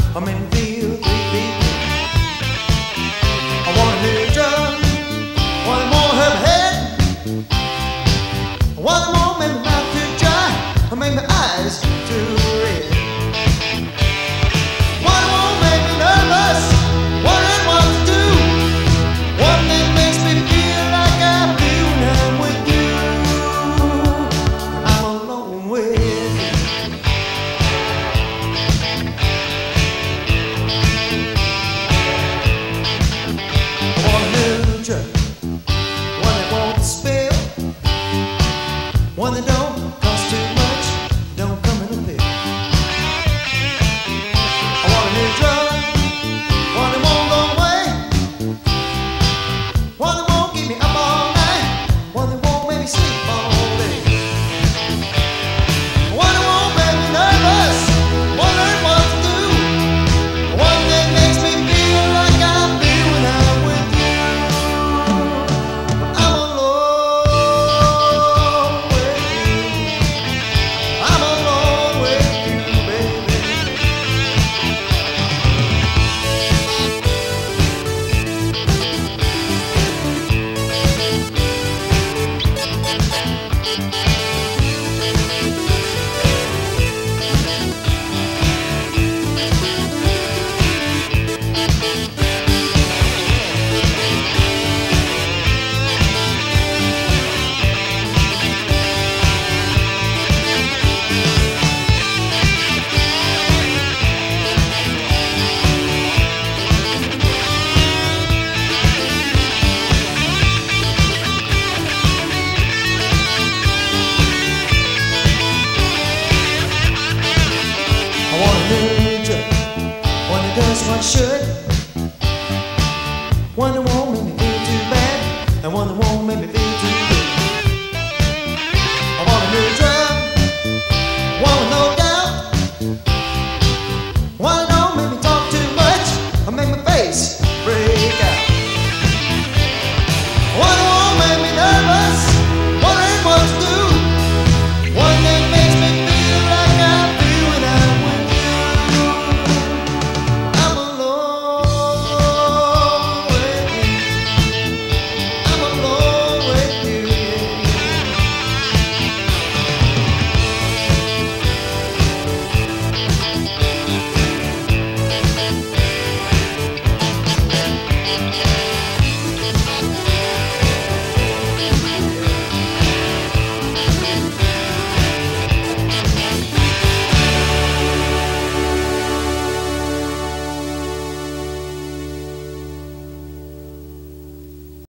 I'm in the field, 3 feet deep. I want a new drum, one more herb head, one more make my mouth too dry, or make my eyes too red. One more make me nervous, wondering what to do. One that makes me feel like I feel when I'm with you. I'm alone with you. One that won't spill, one that don't cost too much, don't come in a pill. I want a new drum, one that won't go away, one that won't keep me up all night, one that won't make me sleep all day, one that won't make me nervous, wondering what to do, one that makes me feel like I feel when I'm with you. One that does what should, one that won't